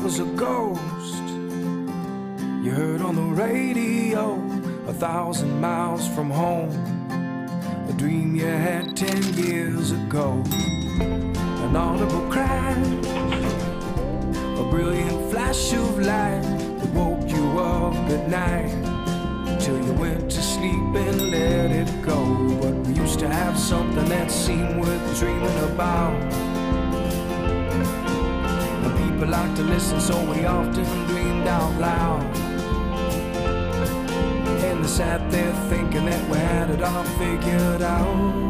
was a ghost you heard on the radio 1,000 miles from home, a dream you had 10 years ago, an audible crash, a brilliant flash of light that woke you up at night till you went to sleep and let it go. But we used to have something that seemed worth dreaming about. People like to listen, so we often dreamed out loud. And they sat there thinking that we had it all figured out.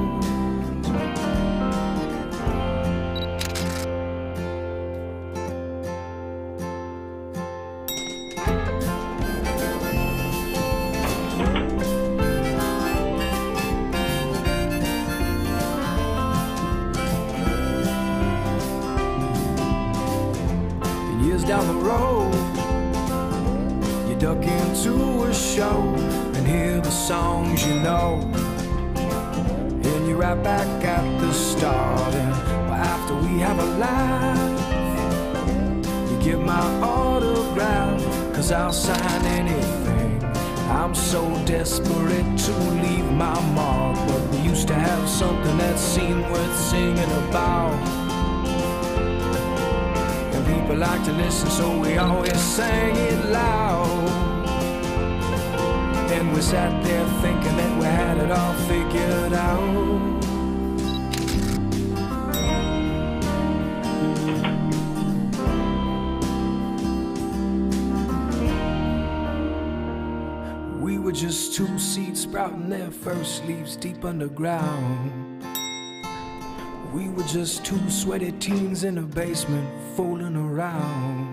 Years down the road, you duck into a show and hear the songs you know, and you're right back at the start. And after we have a laugh, you give my autograph, 'cause I'll sign anything. I'm so desperate to leave my mark. But we used to have something that seemed worth singing about. People like to listen, so we always sang it loud. And we sat there thinking that we had it all figured out. We were just two seeds sprouting their first leaves deep underground. We were just two sweaty teens in a basement fooling around.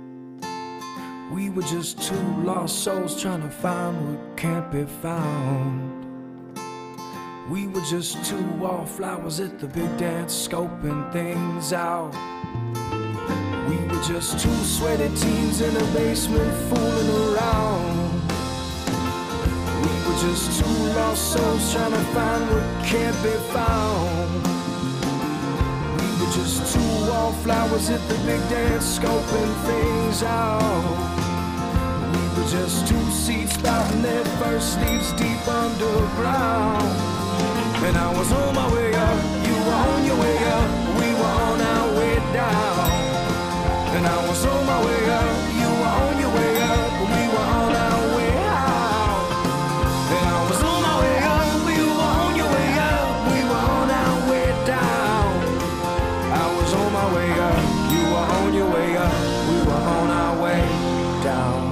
We were just two lost souls trying to find what can't be found. We were just two wallflowers at the big dance scoping things out. We were just two sweaty teens in a basement fooling around. We were just two lost souls trying to find what can't be found. Just two wallflowers at the big dance scoping things out. We were just two seeds sprouting their first leaves deep underground. And I was on my way up, you were on your way up, we were on our way down. And I was on my way up, you were on your way up, we were on our way out. And I was on my way up, you were on your way up, we were on our way down. I was on my way up, you were on your way up, we were on our way down.